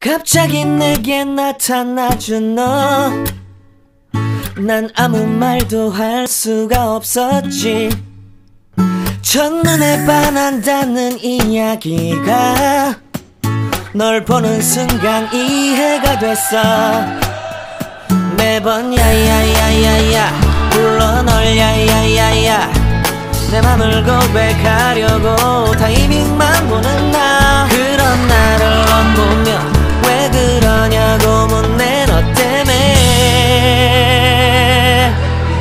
갑자기 내게 나타나준 너, 난 아무 말도 할 수가 없었지. 첫눈에 반한다는 이야기가 널 보는 순간 이해가 됐어. 매번 야야야야야 불러 널 야야야야, 내 맘을 고백하려고 타이밍만 보는 나. 그런 나를 넌 보며 왜 그러냐고 묻네. 너 때문에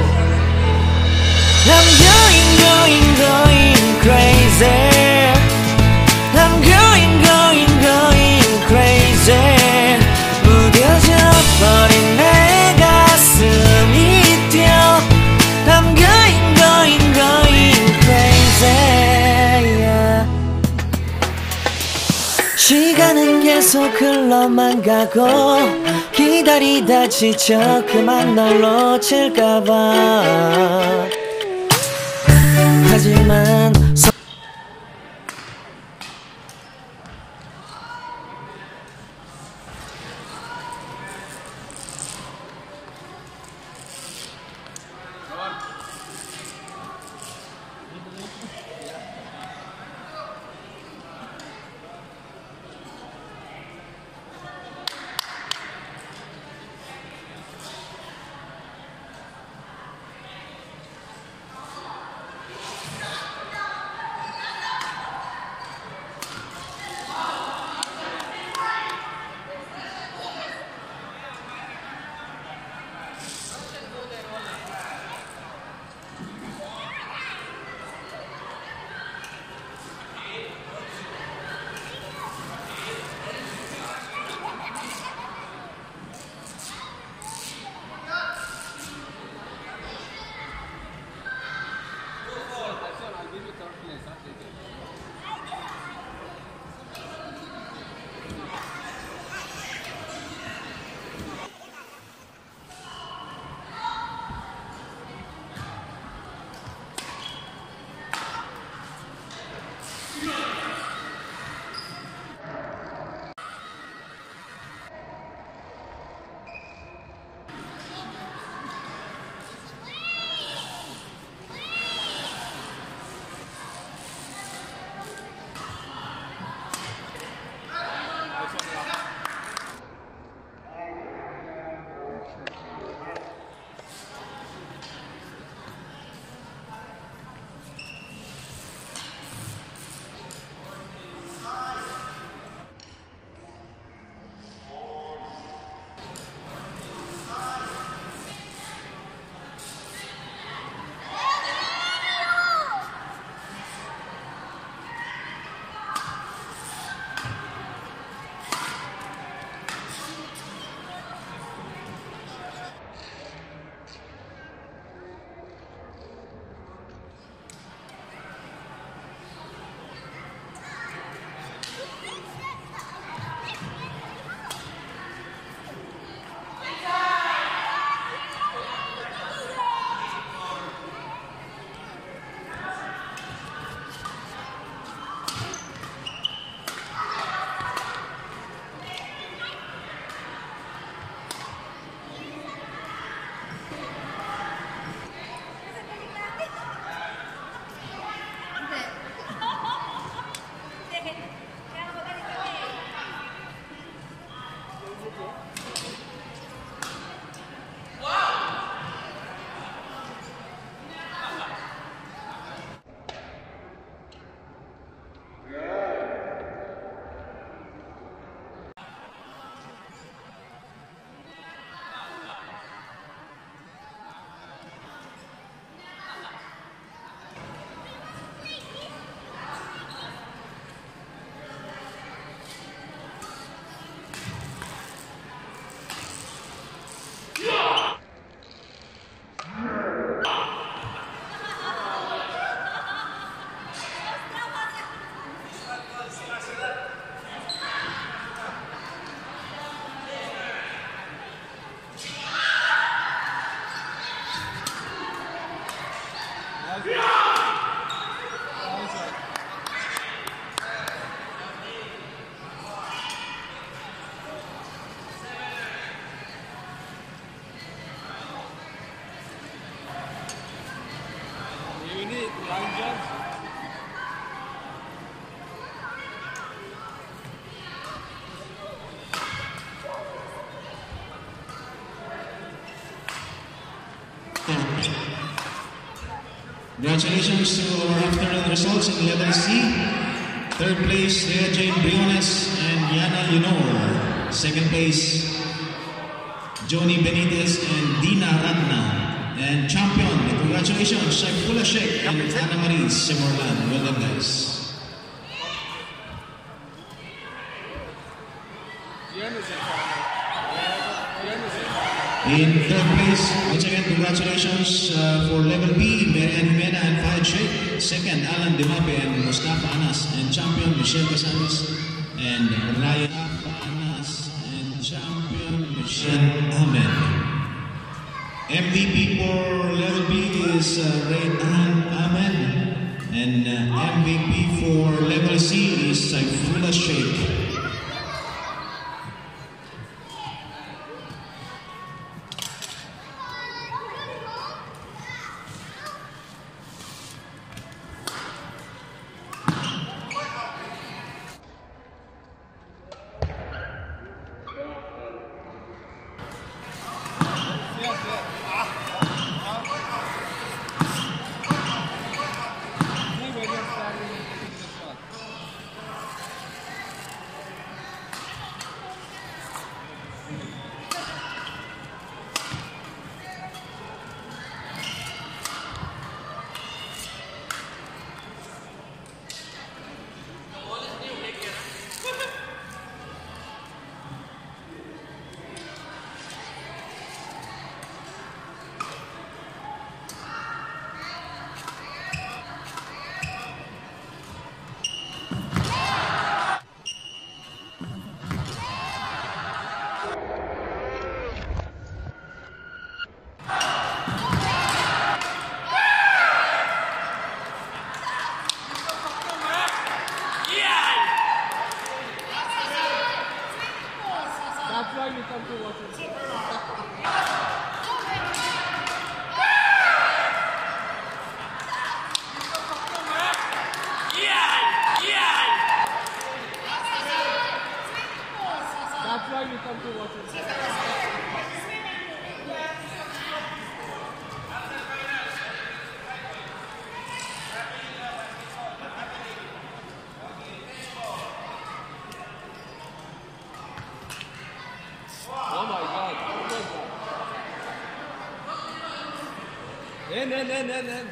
I'm going crazy. I'm going crazy. 무뎌져 버린 내 가슴이 뛰어. I'm going crazy, yeah. 시간은 계속 흘러만 가고 기다리다 지쳐 그만 널 놓칠까봐. 하지만 Congratulations to our afternoon results in level C. Third place, Rhea Jane Briones and Yana Leonor. Second place, Joni Benitez and Dina Ratna. And champion, congratulations, Shaifullah Sheikh and Ana Marie Simorlan. Well done, guys. In third place, once again, congratulations for level B, Marian Jimena and Fahad Sheikh. Second, Alan Dimape and Mustafa Anas. And champion, Michelle Casanes and Ryan Anas. And champion, Michelle Ahmed. MVP for level B is Rayhan Ahmed. And MVP for level C is Saifullah Sheikh. In.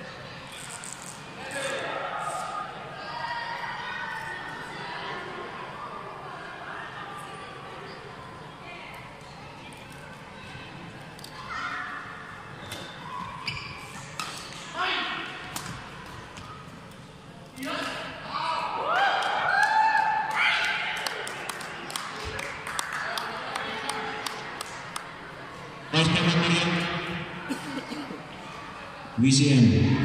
VCM.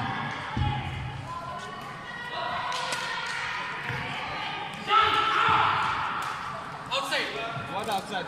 Outside. What outside?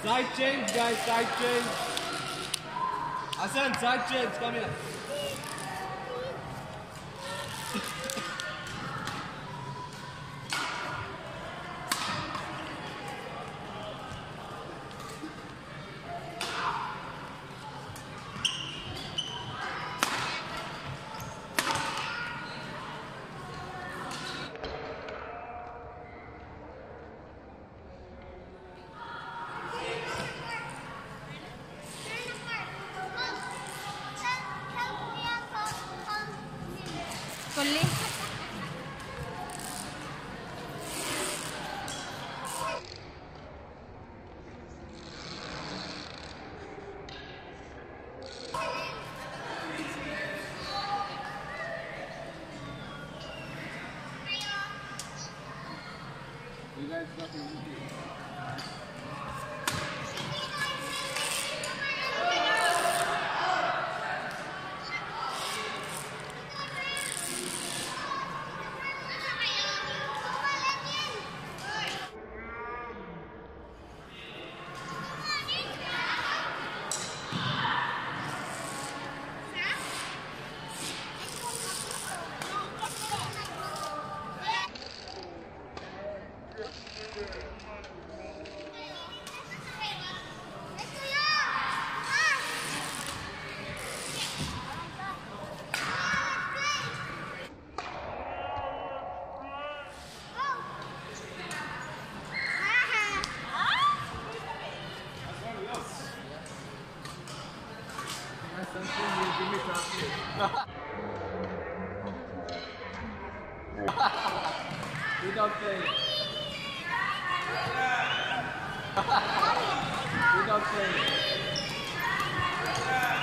Side change, guys, side change. Hassan, side change, come here. Fully. You guys got the easy. Without playing. Without playing.